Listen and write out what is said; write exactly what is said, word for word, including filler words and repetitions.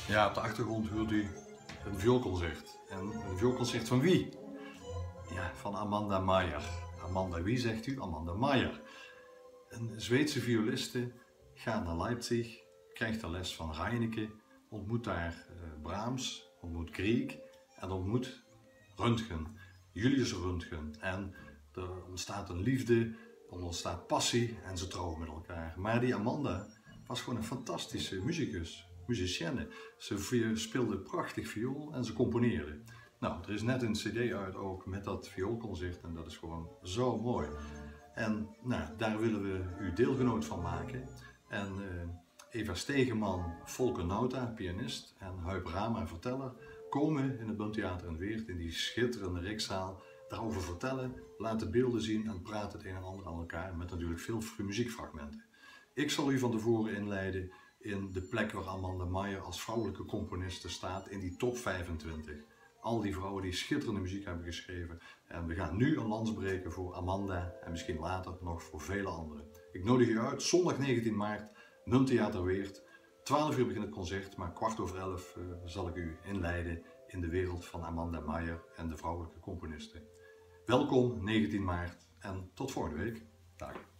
Ja, op de achtergrond hoort u een vioolconcert. En een vioolconcert van wie? Ja, van Amanda Meijer. Amanda wie, zegt u? Amanda Meijer. Een Zweedse violiste gaat naar Leipzig, krijgt de les van Reineke, ontmoet daar uh, Brahms, ontmoet Grieg en ontmoet Röntgen, Julius Röntgen. En er ontstaat een liefde, er ontstaat passie en ze trouwen met elkaar. Maar die Amanda was gewoon een fantastische muzikus, musicienne. Ze speelde prachtig viool en ze componeerde. Nou, er is net een cd uit ook met dat vioolconcert en dat is gewoon zo mooi. En nou, daar willen we u deelgenoot van maken. En uh, Eva Stegeman, Volker Nauta, pianist, en Huib Rama, verteller, komen in het Bundtheater in Weert in die schitterende Rijkszaal daarover vertellen, laten beelden zien en praten het een en ander aan elkaar met natuurlijk veel muziekfragmenten. Ik zal u van tevoren inleiden in de plek waar Amanda Meijer als vrouwelijke componiste staat in die top vijfentwintig. Al die vrouwen die schitterende muziek hebben geschreven. En we gaan nu een lans breken voor Amanda en misschien later nog voor vele anderen. Ik nodig u uit, zondag negentien maart, Bundtheater Weert. twaalf uur begint het concert, maar kwart over elf uh, zal ik u inleiden in de wereld van Amanda Meijer en de vrouwelijke componisten. Welkom negentien maart en tot volgende week. Dag.